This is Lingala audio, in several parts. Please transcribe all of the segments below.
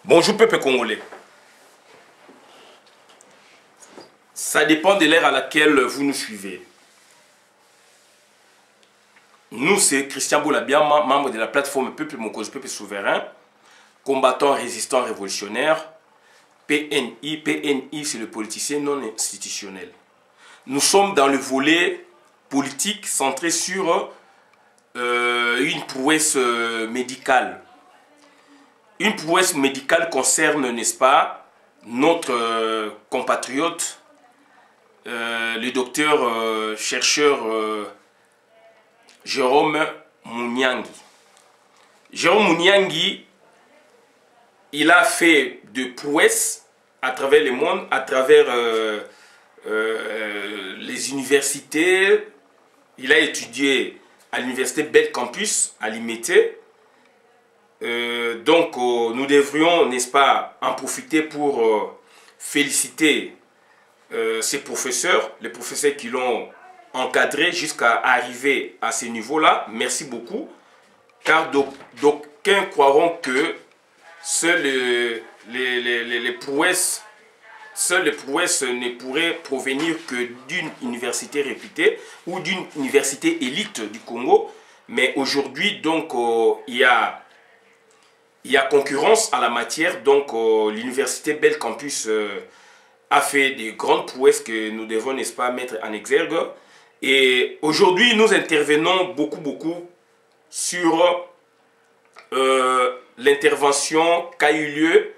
Bonjour peuple congolais. Ça dépend de l'ère à laquelle vous nous suivez. Nous, c'est Christian Boulabiama, membre de la plateforme Peuple Mokozo, Peuple Souverain, combattant, résistant, révolutionnaire. PNI, c'est le politicien non institutionnel. Nous sommes dans le volet politique centré sur une prouesse médicale. Une prouesse médicale concerne, n'est-ce pas, notre compatriote, le docteur chercheur Jérôme Mouniangui. Jérôme Mouniangui, il a fait de prouesses à travers le monde, à travers les universités. Il a étudié à l'université Bel Campus à Limité. Donc nous devrions, n'est-ce pas, en profiter pour féliciter ces professeurs, les professeurs qui l'ont encadré jusqu'à arriver à ce niveau-là. Merci beaucoup, car d'aucuns croiront que seules les prouesses ne pourraient provenir que d'une université réputée ou d'une université élite du Congo. Mais aujourd'hui, donc, il y a concurrence à la matière. Donc, l'université Bel Campus a fait des grandes prouesses que nous devons, n'est-ce pas, mettre en exergue. Et aujourd'hui, nous intervenons beaucoup sur l'intervention qui a eu lieu,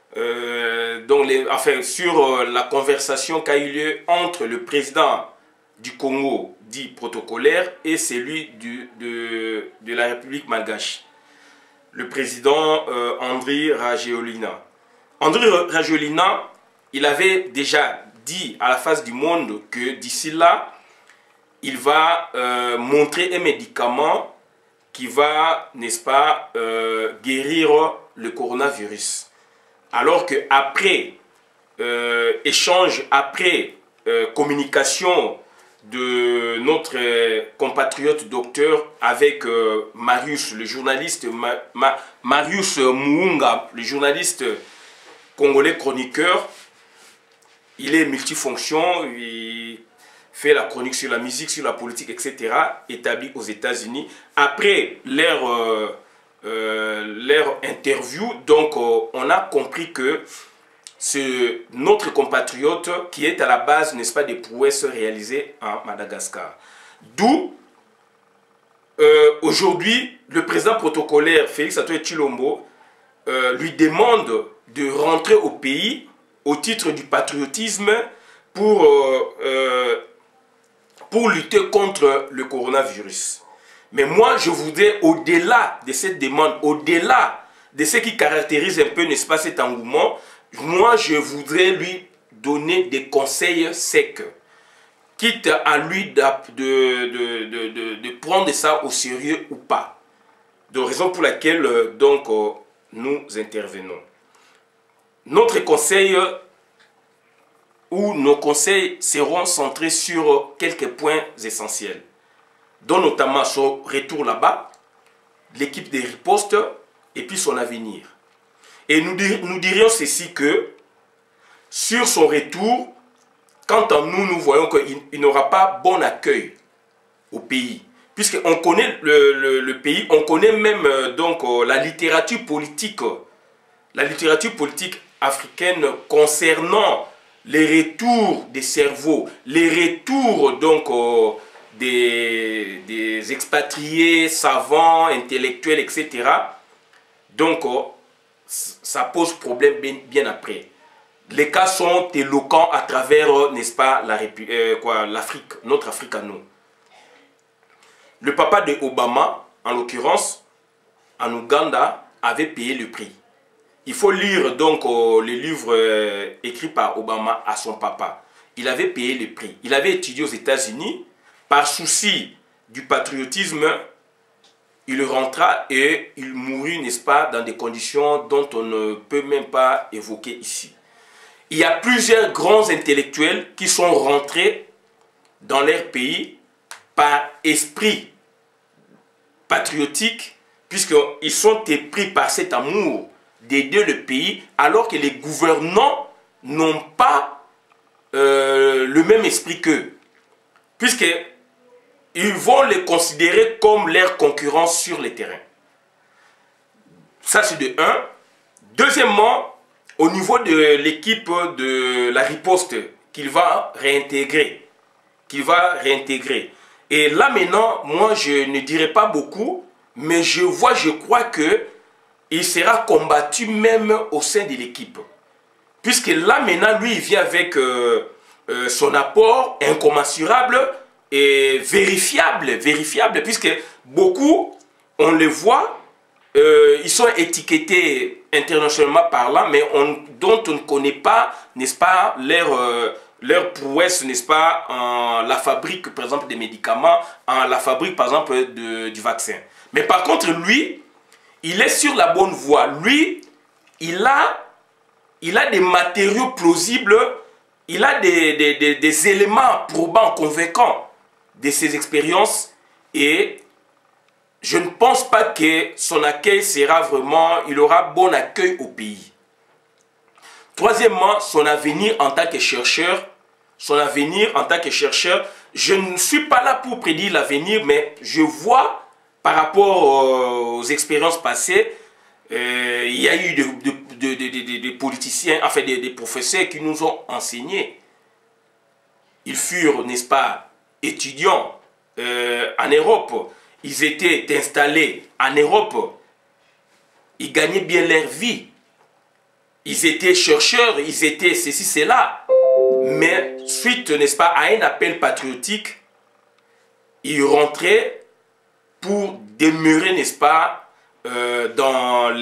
sur la conversation qui a eu lieu entre le président du Congo, dit protocolaire, et celui de la République malgache, le président Andry Rajoelina. Andry Rajoelina, il avait déjà dit à la face du monde que d'ici là, il va montrer un médicament qui va, n'est-ce pas, guérir le coronavirus. Alors qu'après échange, après communication de notre compatriote docteur avec Marius, le journaliste, Marius Muunga, le journaliste congolais chroniqueur, il est multifonction, il fait la chronique sur la musique, sur la politique, etc., établi aux États-Unis. Après leur interview, donc on a compris que c'est notre compatriote qui est à la base, n'est-ce pas, des prouesses réalisées en Madagascar. D'où, aujourd'hui, le président protocolaire Félix Antoine Tshilombo lui demande de rentrer au pays au titre du patriotisme pour lutter contre le coronavirus. Mais moi, je voudrais, au-delà de cette demande, au-delà de ce qui caractérise un peu, n'est-ce pas, cet engouement, moi, je voudrais lui donner des conseils secs, quitte à lui de prendre ça au sérieux ou pas. De raison pour laquelle, donc, nous intervenons. Notre conseil, ou nos conseils seront centrés sur quelques points essentiels, dont notamment son retour là-bas, l'équipe de riposte et puis son avenir. Et nous dirions ceci que sur son retour, quant à nous, nous voyons qu'il n'aura pas bon accueil au pays. Puisqu'on connaît le pays, on connaît même donc la littérature politique africaine concernant les retours des cerveaux, les retours donc des expatriés, savants, intellectuels, etc. Donc, ça pose problème bien après. Les cas sont éloquents à travers, n'est-ce pas, l'Afrique, notre Afrique à nous. Le papa de Obama, en l'occurrence, en Ouganda, avait payé le prix. Il faut lire donc les livres écrits par Obama à son papa. Il avait payé le prix. Il avait étudié aux États-Unis. Par souci du patriotisme, il rentra et il mourut, n'est-ce pas, dans des conditions dont on ne peut même pas évoquer ici. Il y a plusieurs grands intellectuels qui sont rentrés dans leur pays par esprit patriotique, puisqu'ils sont épris par cet amour d'aider le pays alors que les gouvernants n'ont pas le même esprit qu'eux. Puisqu'ils vont les considérer comme leurs concurrents sur le terrain. Ça, c'est de un. Deuxièmement, au niveau de l'équipe de la riposte qu'il va réintégrer. Et là maintenant, moi je ne dirais pas beaucoup, mais je crois que il sera combattu même au sein de l'équipe. Puisque là maintenant, lui, il vient avec son apport incommensurable et vérifiable, puisque beaucoup, on les voit, ils sont étiquetés internationalement parlant, mais dont on ne connaît pas, n'est-ce pas, leur prouesse, n'est-ce pas, en la fabrique, par exemple, des médicaments, en la fabrique, par exemple, du vaccin. Mais par contre, lui, il est sur la bonne voie. Lui, il a des matériaux plausibles, il a des éléments probants, convaincants de ses expériences, et je ne pense pas que son accueil sera vraiment, il aura bon accueil au pays. Troisièmement, son avenir en tant que chercheur, je ne suis pas là pour prédire l'avenir, mais je vois par rapport aux expériences passées, il y a eu des politiciens, enfin des professeurs qui nous ont enseigné. Ils furent, n'est-ce pas, étudiants en Europe. Ils étaient installés en Europe. Ils gagnaient bien leur vie. Ils étaient chercheurs, ils étaient ceci, cela. Mais suite, n'est-ce pas, à un appel patriotique, ils rentraient pour demeurer, n'est-ce pas, dans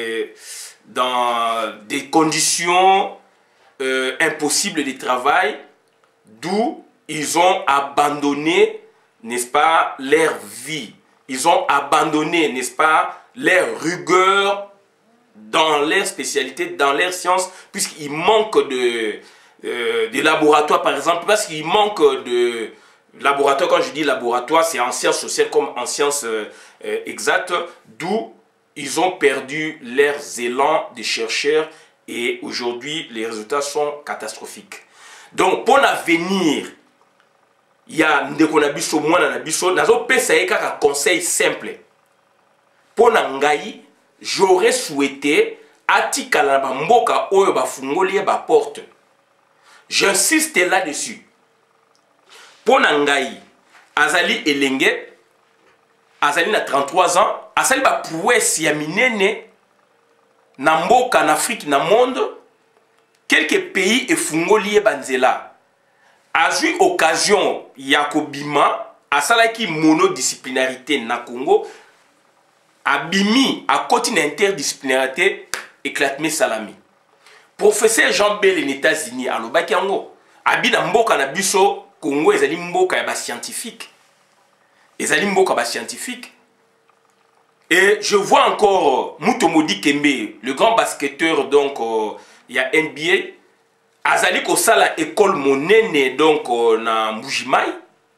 des conditions impossibles de travail, d'où ils ont abandonné, n'est-ce pas, leur vie. Ils ont abandonné, n'est-ce pas, leur rigueur dans leur spécialité, dans leur science, puisqu'il manque de laboratoires, par exemple, parce qu'il manque de laboratoire. Quand je dis laboratoire, c'est en sciences sociales comme en sciences exactes, d'où ils ont perdu leurs élans de chercheurs et aujourd'hui, les résultats sont catastrophiques. Donc, pour l'avenir, il y a des konabiso, moi, nabiso, nazo pesa un conseil simple. Pour Nangaï, j'aurais souhaité atikala ba mboka oyo ba fungoli ba porte. J'insiste là-dessus. Pour Nangaï, Azali Elenge, Azali na 33 ans, Azali ba prouesse ya minene na mboka na Afrique na monde, quelques pays e fungoli banzela. A eu occasion Yakobima, Asalaki monodisciplinarité na Congo, Abimi à côté d'interdisciplinarité éclatement salami. Professeur Jean Bell en États-Unis, à l'Obakiango, Abida Mboka na biso Congo, ezali mboka ya ba scientifique. Ezali mboka ba scientifique. Et je vois encore Mutomodi Kembe, le grand basketteur, donc il y a NBA. Azali kosala école monene donc na Mbujimai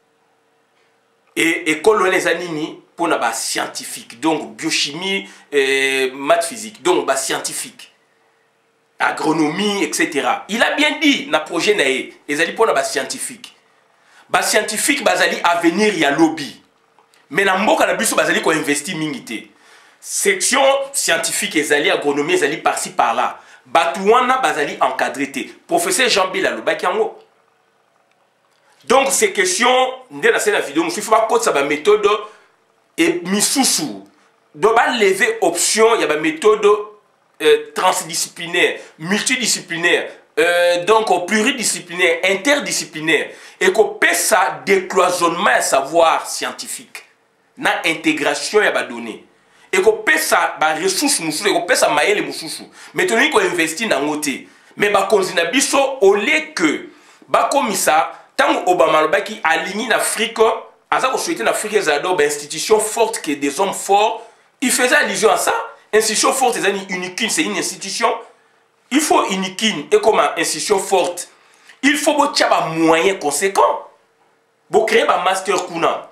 et école les anini pour na ba scientifique donc biochimie maths physique donc ba scientifique agronomie etc. Il a bien dit na projet nae ezali pour na ba scientifique bazali avenir ya lobby mais na mboka na biso bazali ko investir mingité section scientifique ezali agronomie ezali par-ci par-là. Batouana bazali encadré. Professeur Jean-Billa Lobakiango. Donc ces questions, dès la vidéo, il faut pas que la méthode et misusu. Doit lever option, il y a une méthode transdisciplinaire, multidisciplinaire, donc pluridisciplinaire, interdisciplinaire, et qu'on peut ça décloisonnement à savoir scientifique, na intégration y a donné. Et qu'on peut ça ba ressources mususu, et qu'on peut ça maïle mususu. Maintenant qu'on investit dans côté, mais ba konzina biso au lieu que ba komisa tant Obama le qui aligne l'Afrique, asa ko souhaiter l'Afrique zado ba institution forte que des hommes forts, il faisait allusion à ça. Institution forte unique, c'est une institution. Il faut unique et comme institution forte, il faut un moyen conséquent. Pour créer un master kuna.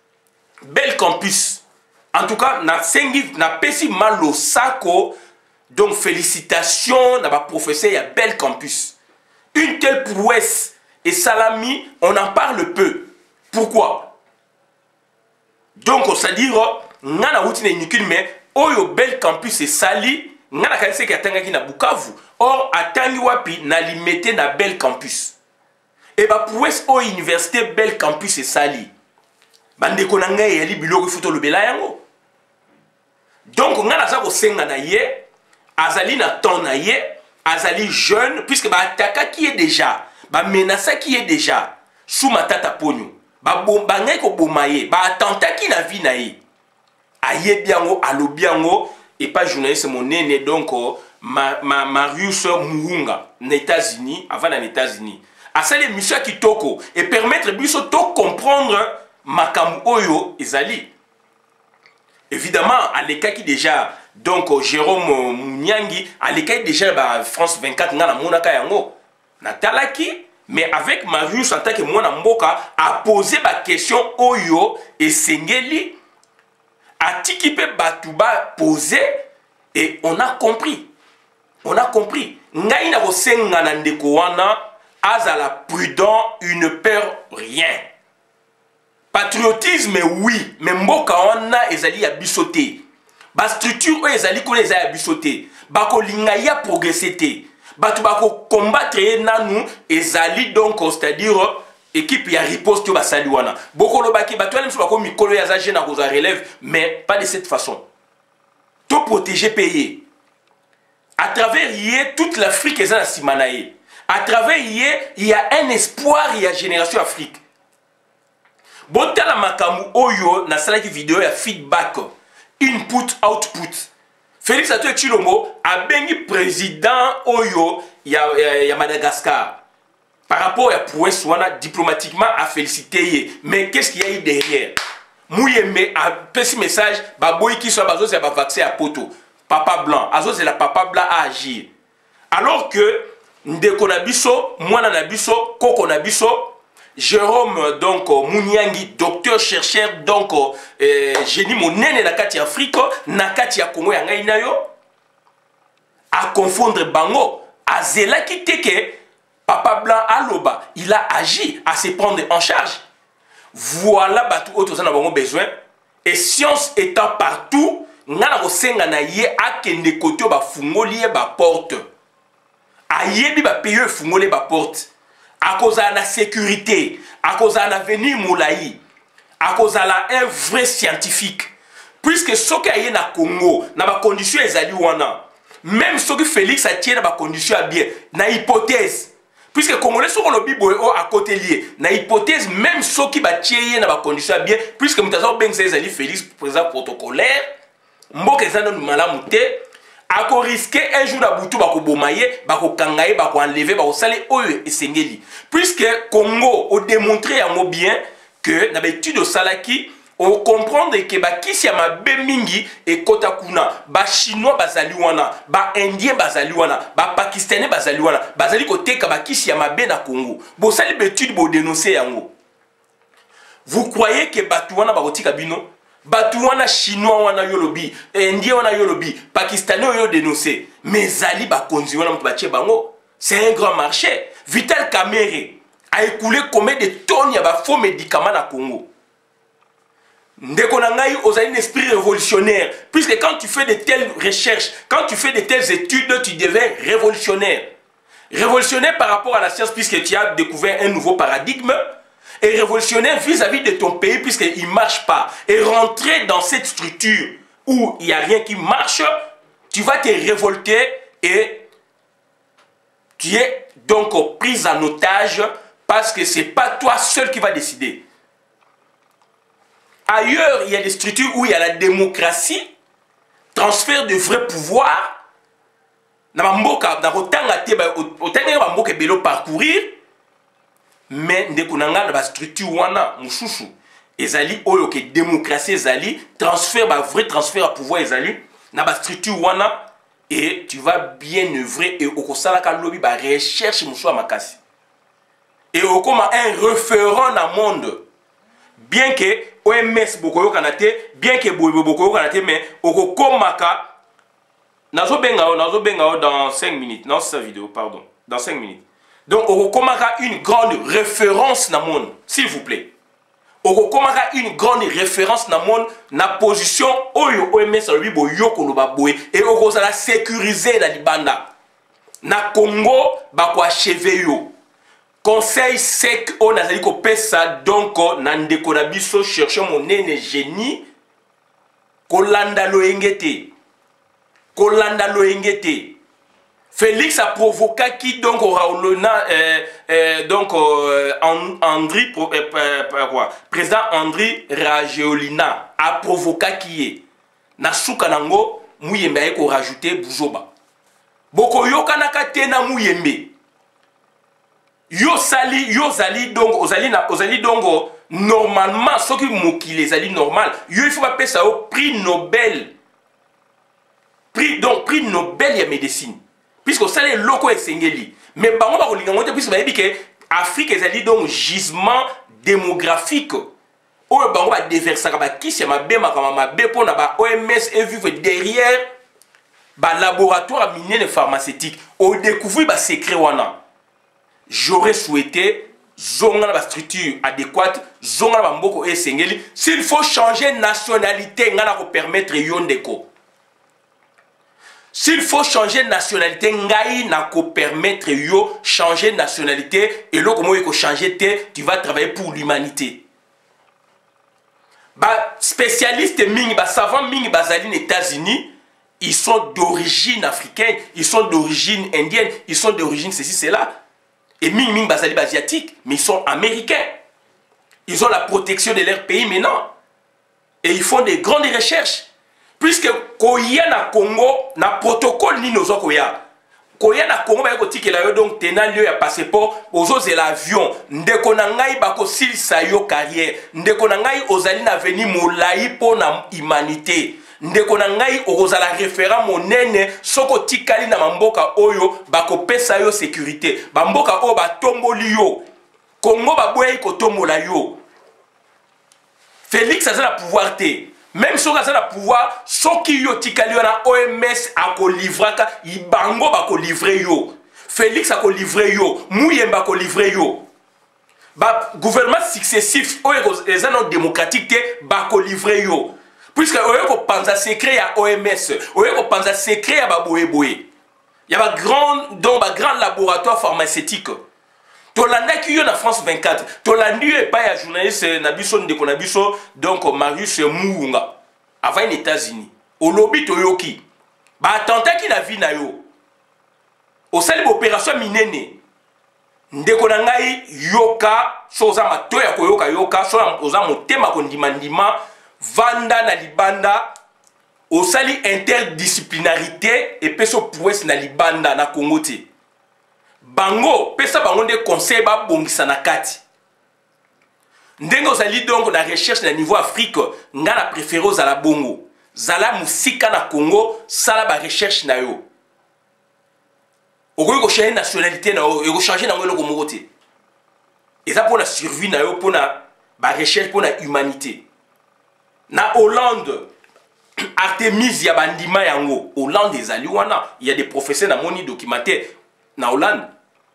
Bel campus. En tout cas, na pesi malo sako Donc félicitations à ma professeur, il y a bel campus. Une telle prouesse et salami, on en parle peu. Pourquoi? Donc c'est-à-dire, on a mais oyo bel campus et sali, on a kanise ki atangaki na Bukavu. Or atangi wapi na limité na bel campus. Et bah prouesse au université bel campus et sali. Bande ko na ngai yali biloko futo lobela yango. Donc on a la ko senga na ye, azali na ton na ye, azali jeune puisque ba ataka qui est déjà, ba menaça qui est déjà sous matata ponyo. Ba bomba ngai ko bomaye, ba atenta qui na vie na ye. Aye biango, alo biango et pas journaliste mon né donc Marius Muhunga, aux États-Unis, avant les États-Unis. À ça les missions qui toko et permettre biso to comprendre makamu oyo ezali. Évidemment, à l'écart qui déjà, donc Jérôme Mouniangi, à l'écart déjà, bah, France 24, na monaka yango, natalaki, mais avec Marius en tant que mwana mboka, a posé ma question oyo et sengeli, a tikipe batuba posé, et on a compris. On a compris. Ngai na kosenga na ndeko wana, azala prudent, une peur rien. Patriotisme, oui, mais mboka wana ezali ya bisoté. Ba structure ezali ko ezali ya bisoté. Bako linga ya progresser te. Batu bako combattre nanu ezali donc c'est-à-dire équipe ya riposte ba sali wana. Boko lobaki batu ala mso bako mikolo ya za jeune akoza relève, mais pas de cette façon. To protéger pays. À travers yé toute l'Afrique est à Simanaé. À travers yé il y a un espoir, il y a génération Afrique. Botala makamu oyo na salaki vidéo ya feedback input output. Félix Antoine Tshilombo a bengi président oyo ya Madagascar par rapport à prouesse wana diplomatiquement a félicité. Mais qu'est-ce qu'il y a eu derrière? Mouyembe a petit message baboy qui soit bazo c'est ba vaccin à poto papa blanc azo c'est la papa blanc à agir alors que ndeko na biso mwana na biso koko na biso Jérôme donc Mouniangi docteur chercheur donc génie monene na kati Afrique na kati ya Congo ya ngai na yo à confondre bango azela ki teke papa blanc aloba il a agi à se prendre en charge. Voilà batu autres en avons besoin et science étant partout ngana ko senga na ye akende koto ba fungoli ba porte ayebi ba payer fungoli ba porte à cause de la sécurité à cause de l'avenir moulaï à cause de un vrai scientifique puisque ce qui est na Congo na ba condition ezali wana même ce que Félix a tient na ba condition bien na hypothèse puisque Congolais sont le bibo à côté lié na hypothèse même ceux qui batient na ba condition bien puisque mutazo ben ezali Félix président protocolaire mboka ezana malamu te ako risquer un jour d'abutu bako bomaye bako kangaye bako enlever bako sale oyo esengeli puisque Congo a démontré à moi bien que na étude au salaki on comprendre que ba kisi ya mabe mingi et kota kuna ba chinois bazali wana ba indien bazali wana ba pakistanais bazali wana bazali ko teka ba kisi ya mabe na Congo bo sali étude bo dénoncer yango. Vous croyez que batu wana ba kotika bino batu wana chinois wana yolobi indien wana yolobi pakistanais yo dénoncer mais zali ba konzi wana mtu batie bango c'est un grand marché. Vital Kamerhe a écoulé combien de tonnes ya ba faux médicaments na Congo. Ndeko na ngai ozali un esprit révolutionnaire puisque quand tu fais de telles recherches, quand tu fais de telles études, tu deviens révolutionnaire. Révolutionnaire par rapport à la science puisque tu as découvert un nouveau paradigme et révolutionnaire vis-à-vis de ton pays puisqu'il ne marche pas. Et rentrer dans cette structure où il n'y a rien qui marche, tu vas te révolter et tu es donc pris en otage parce que ce n'est pas toi seul qui va décider. Ailleurs, il y a des structures où il y a la démocratie, transfert de vrais pouvoirs. Parcourir, mais dans la structure wana mususu ezali oyo ke démocratie ezali transfert ba vrai transfert à pouvoir ezali na ba structure wana et tu vas bien œuvrer et okosala ka lobby ba recherche mususu makasi et okoma un référent dans le monde. Bien que OMS bokoyo kanate, bien que boyo bokoyo kanate, mais okokomaka nazo benga dans 5 minutes. Non, c'est sa vidéo, pardon. Dans 5 minutes. Donc, Okokomaka une grande référence dans le monde, s'il vous plaît. Okokomaka une grande référence dans le monde, na position oyo OMS alobi yoko loba boye et okozala sécuriser na libanda. Na Congo bako achever yo. Conseil sec o nazali ko pesa donc na ndeko na biso chercher mon nene génie kolanda lo engete. Kolanda lo engete. Félix a provoqué qui donc Andri président Andri Rajoelina a provoqué qui est na suka nango muyembe ay ko rajouter Buzoba boko yokanaka tena muyembe yo zali donc ozali donc normalement ce qui mokile zali normal yo il faut pas payer ça au prix Nobel prix Nobel ya médecine puisque ça les locaux esengeli mais bango ba kolinga ngote puisque ba yebi que Afrique ezali donc gisement démographique oyo bango ba déversaka ba kisi ya mabe makama mabe pona ba OMS et vivre derrière ba laboratoire minier pharmaceutique au découvrir ba secret wana. J'aurais souhaité zonga la structure adéquate zonga ba mboko esengeli s'il faut changer nationalité ngana ko permettre yondeko. S'il faut changer nationalité, ngai na ko permettre yo changer nationalité et là comment il faut changer tu vas travailler pour l'humanité. Ba spécialistes mingi ba savants mingi bazali aux États-Unis, ils sont d'origine africaine, ils sont d'origine indienne, ils sont d'origine ceci cela. Et mingi bazali asiatique, mais ils sont américains. Ils ont la protection de leur pays maintenant. Et ils font des grandes recherches. Puisque koya na Congo na protocole ni nozo koya na Congo ba ko tikela yo donc tenant lieu ya passeport ozo l'avion ndeko na ngai ba ko silisa yo carrière ndeko na ngai ozali na veni molai po na humanité ndeko na ngai ozala référent monene soko tikali na mboka oyo ba ko pesa yo sécurité ba mboka o ba tomboli yo Congo ba boye ko tombola yo Félix a la pouvoir te. Même si on a le pouvoir, ce qui est na OMS a livré, Ibango a livré yo. Félix a livré yo. Mouyemba a livré yo. Ba gouvernement successif, les années démocratiques, ba livré yo. Puisque on pense à secret à OMS, on pense à secret à Baboé Boé. Il y a un grand laboratoire pharmaceutique. Tolanda qui est en France 24. Tolanda n'est pas un journaliste Nabiso Ndeko Nabiso, donc Marius Muunga. Avant les États-Unis. Au lobby Toyoki. Bah attentat qui n'a vu na yo. Au sein de l'opération minene. Ndeko nangai yoka, soza matoya koyoka yoka, soza motema kondimandima, vanda na libanda, au sali interdisciplinarité et peso prouesse na libanda na Congo te. Bango, pesa bango de conseil ba bongisa na kati. Ndengo zali donc na recherche na niveau Afrique, nga na préféré za la bongo. Zala musika na Congo, sala ba recherche na yo. Okoki ko changer nationalité na yo, ko changer na ngolo ko te. Et ça pour la survie na yo, pour na ba recherche pour la humanité. Na Hollande, Artemis ya bandima yango, Hollande ezali wana, il y a des professeurs na moni documentaire na Hollande.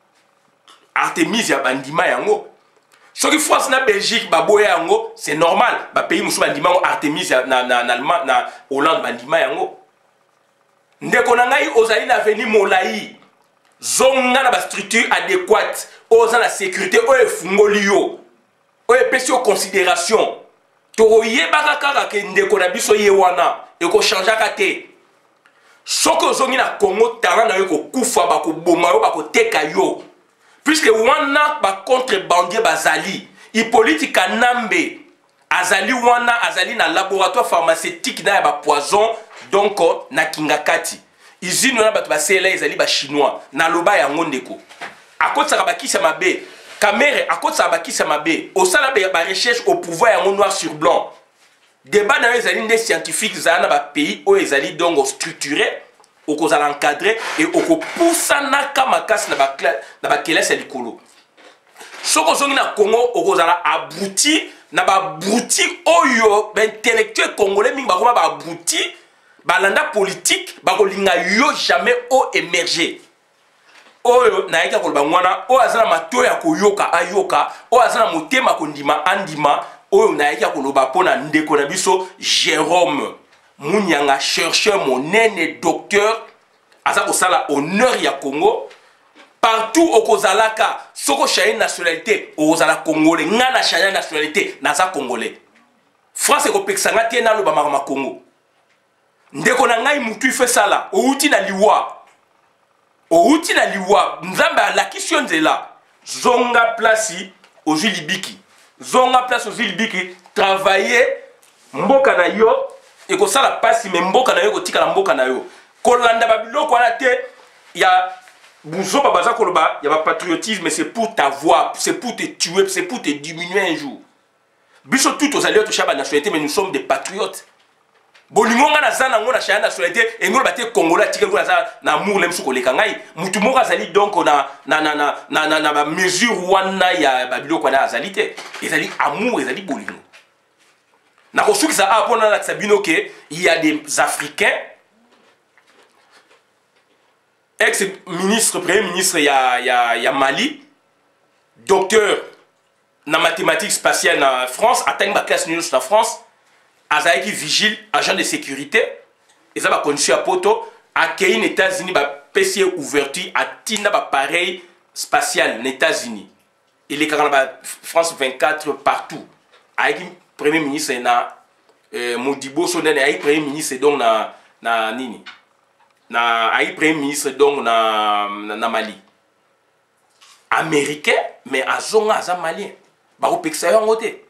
Artemis ya bandima yango. Ce qui France na Belgique baboya yango, c'est normal. Ba pays musu bandima yango Artemis na Allemagne na Hollande bandima yango. Ndeko na ngai ozali na veni molai. Zonga na ba structure adéquate, oza la sécurité oyo fungoli yo. Oyo pesi yo considération. To yebaka kaka ke ndeko na biso ye wana e ko changer ka te. Soko zongi na Congo talent na yo ko kufa ba ko boma yo ba ko teka yo. Puisque wana ba contrebandier bazali, Hippolyte Kanambe azali wana azali na laboratoire pharmaceutique na ba poison donc na Kingakati. Usine na bato ba CLA ezali ba chinois na loba ya ngondeko. Akotsa ba kisa mabe, Kamere akotsa ba kisa mabe, osala ba recherche au pouvoir ya noir sur blanc. Débat na ezali des scientifiques za na ba pays o ezali donc structuré. Oko za encadrer et oko poussa na kamakasi na ba kelasi likolo. Soko zongi na Congo oko za abouti na ba abouti oyo ba intellectuel congolais mingi ba koma ba abouti balanda politique bakolinga yo jamais o émerger oyo naika koloba ngwana o azana mato ya koyoka ayoka o azana motema kondima andima oyo naika koloba pona ndeko na biso Jérôme Munyanga, chercheur monene docteur aza kosala honneur ya Congo partout au Kozalaka soko chaye nationalité au Kozala congolais ngana chaye nationalité naza congolais France ko peksanga tie na loba makama Congo ndeko na ngai mutu ife sala outi na liwa nzambe alakisi yo nzela zonga place ozwi libiki travailler mboka na yo ekosala pasi me mboka na yo kotika na mboka na yo kolanda babiloko wana te ya buzoba baza koloba ya ba patriotisme c'est pour t'avoir c'est pour te tuer c'est pour te diminuer un jour biso tout aux alliés toucha ba nationalité mais nous sommes des patriotes bolingonga na zana ngona chaya nationalité et ngolo baté congolais tika ngona za na amour lem suko leka ngai mutu moko azali donc na ba mesure wana ya babiloko na azalité ezali amour ezali bolingo na kosukisa a pona na sabino ke il y a des africains ex-ministre premier ministre ya Mali docteur na mathématiques spatiales na France atteint ba classe nulle na France azaki vigile agent de sécurité et ça va condition à poto accueilli aux États-Unis ba PC ouverture à tinda ba pareil spatial aux États-Unis il est quand France 24 partout avec premier ministre na Modibo Sonene avec premier ministre donc na nini na avec premier ministre donc na Mali américain mais azonga aza malien ba opeksa yo ngote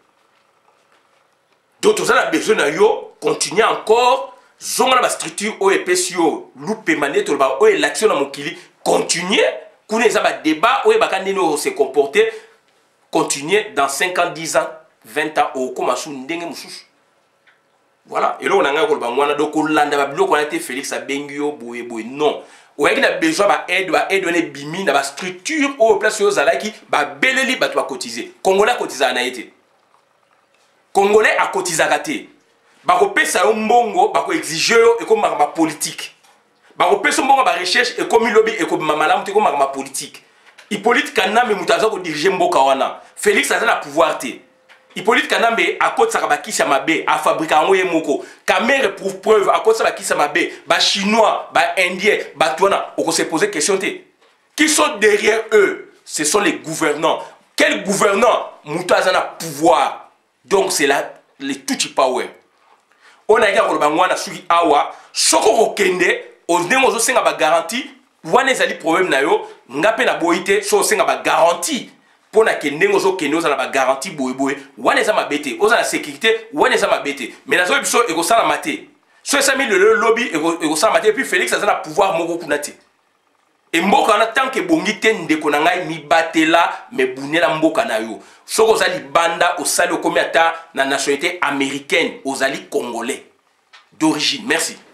donc on a besoin de yo continuer encore zonga la structure OEPSio loupé manette ba o l'action na mokili continuer kuna za ba débat o ba kaneno se comporter continuer dans 5 ans 10 ans 20 ans au comme sou ndenge mususu voilà et là on a nga ko ba ngwana donc landa ba biloko na te Félix Abengio boye non o yaki na besoin ba aide ne bimi na ba structure au place yo zalaki ba beleli ba to cotiser congolais cotiser na été Congolais a cotisé raté. Bako pesa yo mbongo, bako exige yo et comme ma politique. Bako pesa mbongo ba recherche et comme lobby et comme mamalamu te comme ma politique. Hippolyte Kanambe mutaza ko diriger mboka wana. Félix a na pouvoir te. Hippolyte Kanambe a côté ça ba kisa mabe, a fabriquer ngoye moko. Caméra pour preuve a côté ça ba kisa mabe, ba chinois, ba indien, ba tuana, on se poser question te. Qui sont derrière eux? Ce sont les gouvernants. Quel gouvernant mutaza na pouvoir? Donc c'est là les tout power. On a gagné le bangwana suki awa soko kokende ozengo zo senga ba garantie wana ezali problème na yo ngape na boité so senga ba garantie pona kendengo zo kendo za na ba garantie boyeboy wana eza mabete oza na sécurité wana eza mabete mais nazo biso eko sala maté so esa mi le lobby eko sala maté puis Félix a na pouvoir moko kunate et mboka na tant que bongi te ndeko na ngai mi batela me bunela mboka na yo soko ozali banda osali okomi ata na nationalité américaine ozali congolais d'origine. Merci.